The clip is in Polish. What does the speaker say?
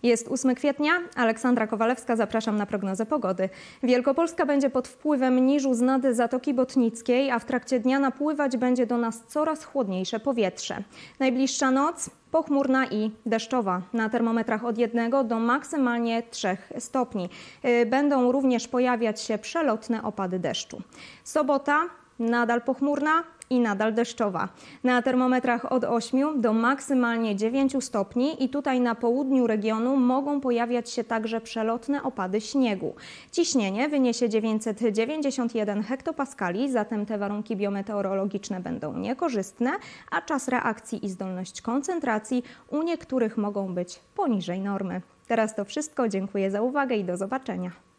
Jest 8 kwietnia, Aleksandra Kowalewska, zapraszam na prognozę pogody. Wielkopolska będzie pod wpływem niżu z nad Zatoki Botnickiej, a w trakcie dnia napływać będzie do nas coraz chłodniejsze powietrze. Najbliższa noc pochmurna i deszczowa. Na termometrach od 1 do maksymalnie 3 stopni. Będą również pojawiać się przelotne opady deszczu. Sobota nadal pochmurna i nadal deszczowa. Na termometrach od 8 do maksymalnie 9 stopni i tutaj na południu regionu mogą pojawiać się także przelotne opady śniegu. Ciśnienie wyniesie 991 hektopaskali, zatem te warunki biometeorologiczne będą niekorzystne, a czas reakcji i zdolność koncentracji u niektórych mogą być poniżej normy. Teraz to wszystko. Dziękuję za uwagę i do zobaczenia.